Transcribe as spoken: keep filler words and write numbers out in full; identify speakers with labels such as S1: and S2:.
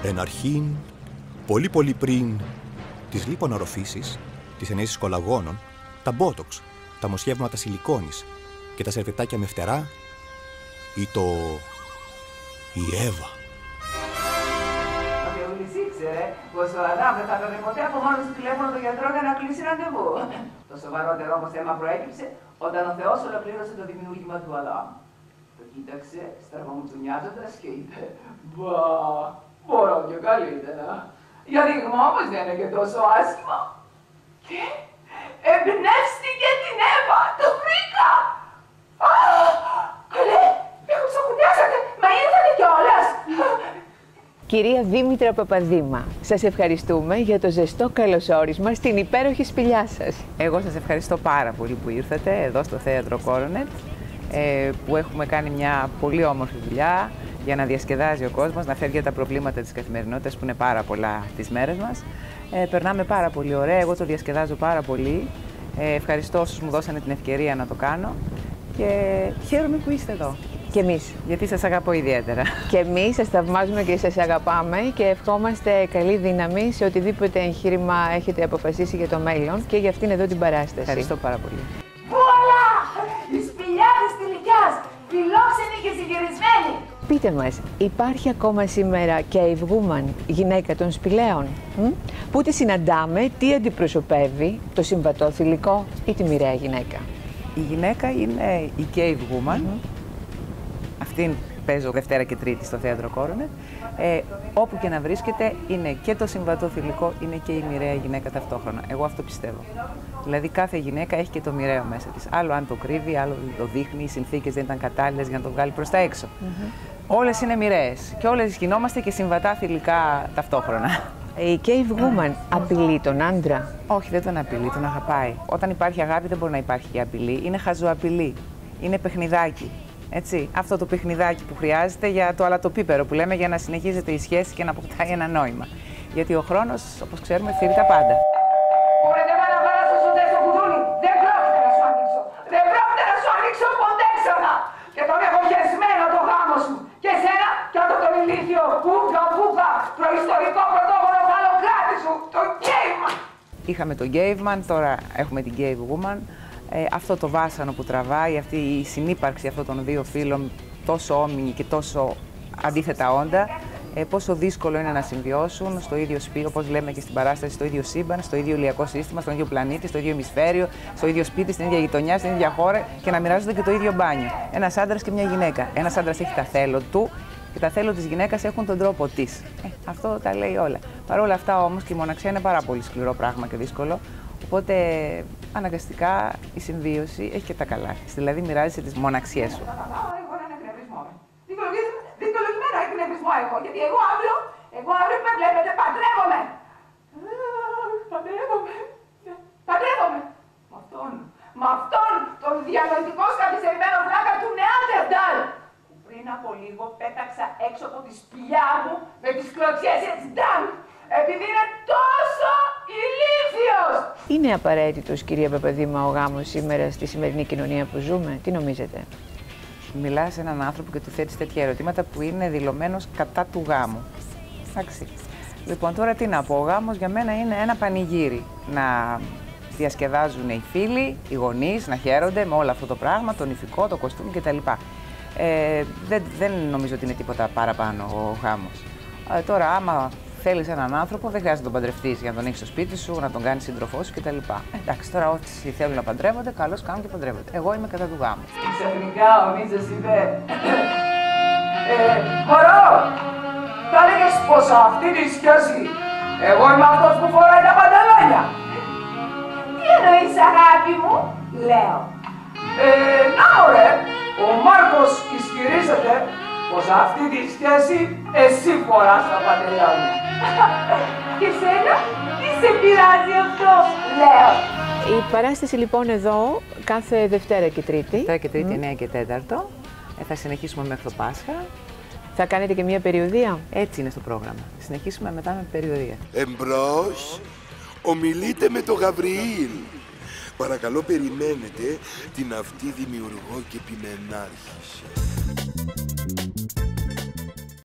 S1: Εν αρχήν, πολύ πολύ πριν τις λιπονορροφήσεις, τις ενέσεις κολαγόνων, τα μπότοξ, τα μοσχεύματα σιλικόνης και τα σερβετάκια με φτερά, ή το... η Εύα.
S2: Ο Θεούλης ήξερε πως ο Αδάμ δεν θα έπαιρνε ποτέ από μόνος του τηλέφωνο τον γιατρό για να κλείσει ραντεβού. Το σοβαρότερο όμως θέμα προέκυψε όταν ο Θεός ολοκλήρωσε το δημιούργημα του Αδάμ. Το κοίταξε, στραβομουτσουνιάζοντας και είπε «Μπα, μπορώ και καλύτερα. Για δείγμα όμως δεν είναι και τόσο άσχημα». Και εμπνεύστηκε την Εύα, το βρήκα! Α, καλέ, με κουτσοκουνιάσατε, μα ήρθατε κιόλας!
S3: Κυρία Δήμητρα Παπαδήμα, σας ευχαριστούμε για το ζεστό καλωσόρισμα στην υπέροχη σπηλιά σας.
S2: Εγώ σας ευχαριστώ πάρα πολύ που ήρθατε εδώ στο Θέατρο Κόρονετ, που έχουμε κάνει μια πολύ όμορφη δουλειά για να διασκεδάζει ο κόσμος, να φεύγει τα προβλήματα της καθημερινότητας που είναι πάρα πολλά τις μέρες μας. Ε, περνάμε πάρα πολύ ωραία, εγώ το διασκεδάζω πάρα πολύ. Ε, ευχαριστώ όσους μου δώσανε την ευκαιρία να το κάνω και χαίρομαι που είστε εδώ.
S3: Και εμείς.
S2: Γιατί σας αγαπώ ιδιαίτερα.
S3: Και εμείς σας θαυμάζουμε και σας αγαπάμε και ευχόμαστε καλή δύναμη σε οτιδήποτε εγχείρημα έχετε αποφασίσει για το μέλλον και για αυτήν εδώ την παράσταση.
S2: Ευχαριστώ πάρα πολύ.
S4: Βουαλά! Η σπηλιά της Κιλικιάς, φιλόξενη και συγκυρισμένη.
S3: Πείτε μας, υπάρχει ακόμα σήμερα και αηβγούμαν γυναίκα των σπηλαίων, μ? Που τη συναντάμε, τι αντιπροσωπεύει, το συμβατό θηλυκό ή τη μοιραία γυναίκα?
S2: Η γυναίκα είναι η cave woman. Mm-hmm. Αυτήν παίζω Δευτέρα και Τρίτη στο Θέατρο Κόρονετ. Ε, όπου και να βρίσκεται είναι και το συμβατό θηλυκό, είναι και η μοιραία γυναίκα ταυτόχρονα. Εγώ αυτό πιστεύω. Δηλαδή κάθε γυναίκα έχει και το μοιραίο μέσα της. Άλλο αν το κρύβει, άλλο το δείχνει, οι συνθήκες δεν ήταν κατάλληλες για να το βγάλει προς τα έξω. Mm-hmm. Όλες είναι μοιραίες και όλες γινόμαστε και συμβατά θηλυκά ταυτόχρονα.
S3: Η cave woman απειλεί τον άντρα?
S2: Όχι, δεν τον απειλεί, τον αγαπάει. Όταν υπάρχει αγάπη δεν μπορεί να υπάρχει και απειλή. Είναι χαζοαπειλή. Είναι παιχνιδάκι. Έτσι, αυτό το παιχνιδάκι που χρειάζεται για το αλατοπίπερο που λέμε, για να συνεχίζεται η σχέση και να αποκτάει ένα νόημα. Γιατί ο χρόνος, όπως ξέρουμε, φέρει τα πάντα.
S4: Μπορείτε να αναβάλασαι στο τέτοιο κουδούνι. Δεν πρόκειται να σου ανοίξω. Δεν πρόκειται να σου ανοίξω ποτέ ξανά. Και τον έχω χεσμένο το γάμο σου. Και εσένα και αυτό το ηλίθιο πούγκα πούγκα προϊστορικό πρωτόγονο βαλοκράτη σου. Το Caveman.
S2: Είχαμε τον Caveman, τώρα έχουμε την Cave Woman. Ε, αυτό το βάσανο που τραβάει, αυτή η συνύπαρξη αυτών των δύο φύλων, τόσο όμοιοι και τόσο αντίθετα όντα, ε, πόσο δύσκολο είναι να συμβιώσουν στο ίδιο σπίτι, όπως λέμε και στην παράσταση, στο ίδιο σύμπαν, στο ίδιο ηλιακό σύστημα, στον ίδιο πλανήτη, στο ίδιο ημισφαίριο, στο ίδιο σπίτι, στην ίδια γειτονιά, στην ίδια χώρα και να μοιράζονται και το ίδιο μπάνιο. Ένας άντρας και μια γυναίκα. Ένας άντρας έχει τα θέλω του και τα θέλω της γυναίκας έχουν τον τρόπο της. Ε, αυτό τα λέει όλα. Παρ' όλα αυτά όμως και η μοναξιά είναι πάρα πολύ σκληρό πράγμα και δύσκολο. Οπότε αναγκαστικά η συμβίωση έχει και τα καλά της. Δηλαδή μοιράζεσαι τις μοναξιές σου.
S4: Εγώ έναν εκνευρισμό. Δικαιολογημένο εκνευρισμό έχω. Γιατί εγώ αύριο, εγώ αύριο με βλέπετε, παντρεύομαι. Παντρεύομαι. Παντρεύομαι. Με αυτόν, με αυτόν τον διανοητικό καθυστερημένο βλάκα του Νεάντερνταλ. Που πριν από λίγο πέταξα έξω από τη σπηλιά μου με τις κλωτσιές έτσι ντάμ. Επειδή είναι τόσο ηλίθιος!
S3: Είναι απαραίτητος, κυρία Παπαδήμα, ο γάμος σήμερα στη σημερινή κοινωνία που ζούμε? Τι νομίζετε?
S2: Μιλάς σε έναν άνθρωπο και του θέτεις τέτοια ερωτήματα που είναι δηλωμένος κατά του γάμου. Εντάξει. Λοιπόν, τώρα τι να πω, ο γάμος για μένα είναι ένα πανηγύρι. Να διασκεδάζουν οι φίλοι, οι γονείς, να χαίρονται με όλο αυτό το πράγμα, το νηφικό, το κοστούμι κτλ. Ε, δεν, δεν νομίζω ότι είναι τίποτα παραπάνω ο γάμος. Ε, τώρα, άμα θέλεις έναν άνθρωπο, δεν χρειάζεται να τον παντρευτείς για να τον έχεις στο σπίτι σου, να τον κάνεις σύντροφό σου κτλ. Εντάξει, τώρα όσοι θέλουν να παντρεύονται, καλώς κάνουν και παντρεύονται. Εγώ είμαι κατά του γάμου.
S4: Ξαφνικά ο Μίτσος είπε ε, μωρό, θα έλεγες πως αυτή τη σχέση εγώ είμαι αυτός που φοράει τα πανταλόνια. Τι εννοείς αγάπη μου, λέω. Ε, να μωρέ, ο Μάρκος ισχυρίζεται πως αυτή τη σχέση εσύ φοράς τα παντελόνια. Και σένα, τι σε πειράζει αυτό, λέω.
S3: Η παράσταση λοιπόν εδώ κάθε Δευτέρα και Τρίτη.
S2: Δευτέρα και Τρίτη, εννιά και τέταρτο. Ε, θα συνεχίσουμε μέχρι το Πάσχα.
S3: Θα κάνετε και μια περιοδεία?
S2: Έτσι είναι στο πρόγραμμα. Συνεχίσουμε μετά με περιοδεία.
S5: Εμπρός, ομιλείτε με τον Γαβριήλ. Παρακαλώ περιμένετε την αυτή δημιουργό και ποιμενάρχηση.